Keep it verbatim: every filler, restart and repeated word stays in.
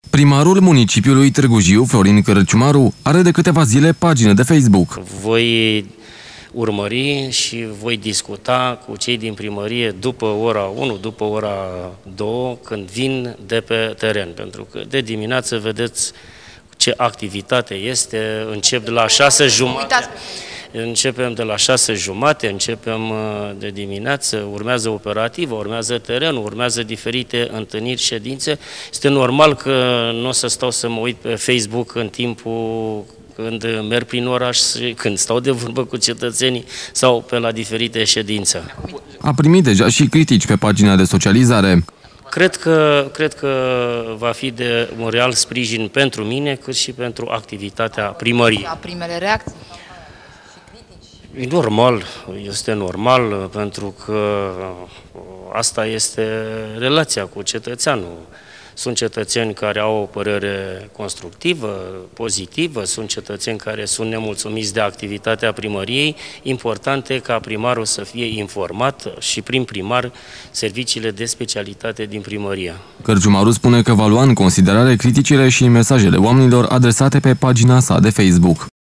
Primarul municipiului Târgu Jiu, Florin Cărciumaru, are de câteva zile pagină de Facebook. Voi urmări și voi discuta cu cei din primărie după ora unu, după ora două, când vin de pe teren. Pentru că de dimineață vedeți ce activitate este, încep de la șase jumate. Începem de la șase jumate, începem de dimineață, urmează operativă, urmează terenul, urmează diferite întâlniri, ședințe. Este normal că nu o să stau să mă uit pe Facebook în timpul când merg prin oraș, când stau de vorbă cu cetățenii sau pe la diferite ședințe. A primit deja și critici pe pagina de socializare. Cred că, cred că va fi de un real sprijin pentru mine, cât și pentru activitatea primăriei. La primele reacții? E normal, este normal, pentru că asta este relația cu cetățeanul. Sunt cetățeni care au o părere constructivă, pozitivă, sunt cetățeni care sunt nemulțumiți de activitatea primăriei. Important e ca primarul să fie informat și prin primar serviciile de specialitate din primărie. Cărciumaru spune că va lua în considerare criticile și mesajele oamenilor adresate pe pagina sa de Facebook.